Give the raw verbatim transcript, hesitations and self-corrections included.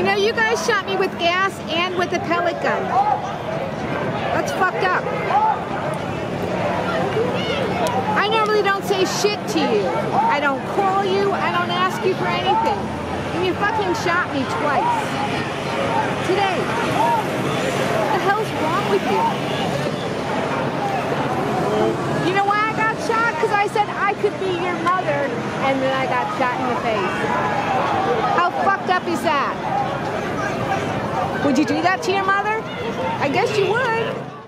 You know, you guys shot me with gas and with a pellet gun. That's fucked up. I normally don't say shit to you. I don't call you. I don't ask you for anything. And you fucking shot me twice. Today. What the hell's wrong with you? You know why I got shot? Because I said I could be your mother, and then I got shot in the face. How fucked up is that? Would you do that to your mother? I guess you would.